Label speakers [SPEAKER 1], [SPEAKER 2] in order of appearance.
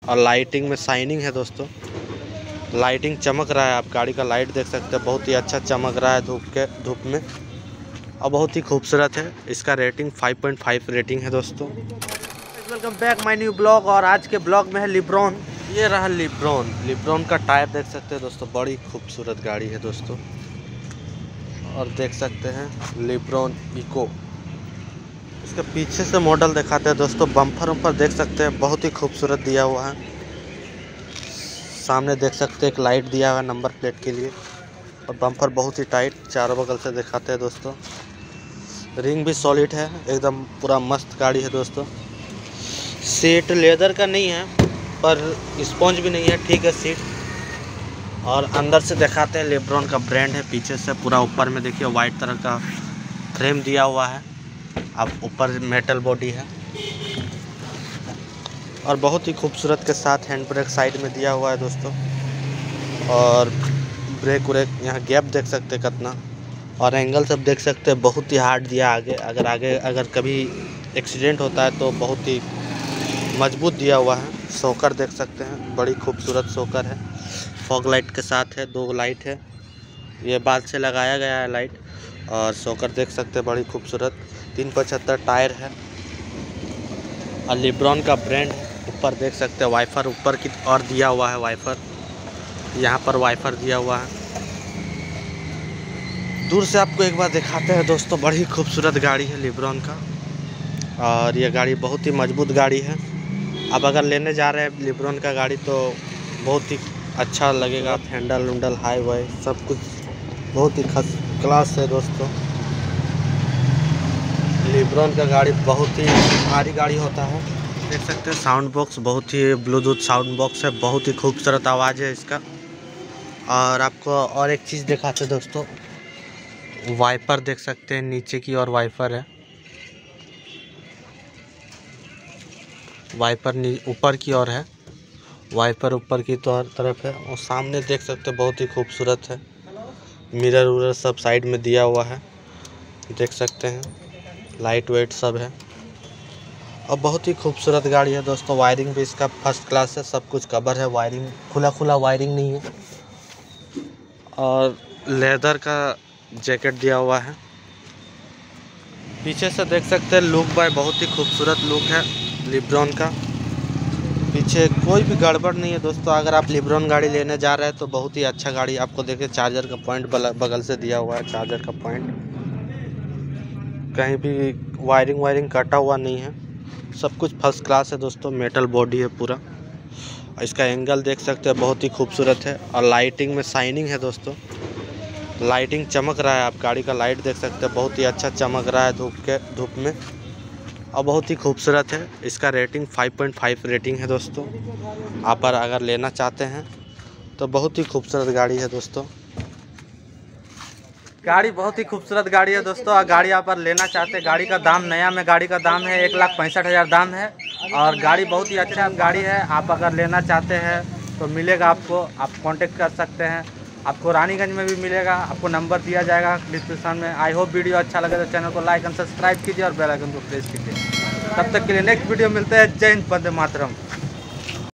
[SPEAKER 1] और लाइटिंग में शाइनिंग है दोस्तों, लाइटिंग चमक रहा है। आप गाड़ी का लाइट देख सकते हैं, बहुत ही अच्छा चमक रहा है धूप में और बहुत ही खूबसूरत है। इसका रेटिंग 5.5 रेटिंग है दोस्तों। Welcome back my new blog. और आज के ब्लॉग में है लिब्रॉन। ये रहा लिब्रॉन का टायर देख सकते हैं दोस्तों, बड़ी खूबसूरत गाड़ी है दोस्तों। और देख सकते हैं लिब्रॉन इको। इसके पीछे से मॉडल दिखाते हैं दोस्तों। बम्पर वम्पर देख सकते हैं, बहुत ही खूबसूरत दिया हुआ है। सामने देख सकते हैं एक लाइट दिया हुआ है नंबर प्लेट के लिए। और बम्पर बहुत ही टाइट चारों बगल से दिखाते हैं दोस्तों। रिंग भी सॉलिड है, एकदम पूरा मस्त गाड़ी है दोस्तों। सीट लेदर का नहीं है पर स्पॉन्ज भी नहीं है, ठीक है सीट। और अंदर से दिखाते हैं, लिब्रॉन का ब्रांड है। पीछे से पूरा ऊपर में देखिए वाइट तरह का फ्रेम दिया हुआ है। अब ऊपर मेटल बॉडी है और बहुत ही खूबसूरत के साथ हैंड ब्रेक साइड में दिया हुआ है दोस्तों। और ब्रेक व्रेक यहाँ गैप देख सकते हैं कितना। और एंगल सब देख सकते हैं, बहुत ही हार्ड दिया आगे अगर कभी एक्सीडेंट होता है तो बहुत ही मजबूत दिया हुआ है। शॉकर देख सकते हैं, बड़ी खूबसूरत शॉकर है। फॉग लाइट के साथ है, 2 लाइट है। ये बाद से लगाया गया है लाइट। और शॉकर देख सकते हैं, बड़ी खूबसूरत। 375 टायर है और लिब्रॉन का ब्रांड है। ऊपर देख सकते हैं वाइफर ऊपर की और दिया हुआ है। वाइफर यहाँ पर वाइफर दिया हुआ है। दूर से आपको एक बार दिखाते हैं दोस्तों, बड़ी खूबसूरत गाड़ी है लिब्रॉन का। और ये गाड़ी बहुत ही मजबूत गाड़ी है। अब अगर लेने जा रहे हैं लिब्रॉन का गाड़ी तो बहुत ही अच्छा लगेगा। हैंडल उंडल हाई वाई सब कुछ बहुत ही फर्स्ट क्लास है दोस्तों। लिब्रॉन का गाड़ी बहुत ही भारी गाड़ी होता है। देख सकते हैं साउंड बॉक्स, बहुत ही ब्लूटूथ साउंड बॉक्स है, बहुत ही खूबसूरत आवाज़ है इसका। और आपको और एक चीज़ दिखाते हैं दोस्तों, वाइपर देख सकते हैं, नीचे की और वाइपर है। वाइपर ऊपर की ओर है, वाइपर ऊपर की तरफ है। और सामने देख सकते हैं बहुत ही खूबसूरत है। मिरर उरर सब साइड में दिया हुआ है, देख सकते हैं। लाइट वेट सब है और बहुत ही खूबसूरत गाड़ी है दोस्तों। वायरिंग भी इसका फर्स्ट क्लास है, सब कुछ कवर है। वायरिंग खुला वायरिंग नहीं है। और लेदर का जैकेट दिया हुआ है। पीछे से देख सकते हैं लुक बाय, बहुत ही खूबसूरत लुक है लिब्रॉन का। पीछे कोई भी गड़बड़ नहीं है दोस्तों। अगर आप लिब्रॉन गाड़ी लेने जा रहे हैं तो बहुत ही अच्छा गाड़ी आपको देखिए। चार्जर का पॉइंट बगल से दिया हुआ है, चार्जर का पॉइंट। कहीं भी वायरिंग कटा हुआ नहीं है, सब कुछ फर्स्ट क्लास है दोस्तों। मेटल बॉडी है पूरा। इसका एंगल देख सकते हैं, बहुत ही खूबसूरत है। और लाइटिंग में शाइनिंग है दोस्तों, लाइटिंग चमक रहा है। आप गाड़ी का लाइट देख सकते हैं, बहुत ही अच्छा चमक रहा है धूप में और बहुत ही खूबसूरत है। इसका रेटिंग 5.5 रेटिंग है दोस्तों। आप अगर लेना चाहते हैं तो बहुत ही खूबसूरत गाड़ी है दोस्तों। गाड़ी बहुत ही खूबसूरत गाड़ी है दोस्तों। और गाड़ी आप लेना चाहते हैं, गाड़ी का दाम नया में गाड़ी का दाम है 1,65,000 दाम है। और गाड़ी बहुत ही अच्छा गाड़ी है। आप अगर लेना चाहते हैं तो मिलेगा आपको, आप कांटेक्ट कर सकते हैं। आपको रानीगंज में भी मिलेगा, आपको नंबर दिया जाएगा डिस्क्रिप्शन में। आई होप वीडियो अच्छा लगे तो चैनल को लाइक एंड सब्सक्राइब कीजिए और बेल आइकन को प्रेस कीजिए। तब तक के लिए नेक्स्ट वीडियो मिलते हैं। जय हिंद, वंदे मातरम।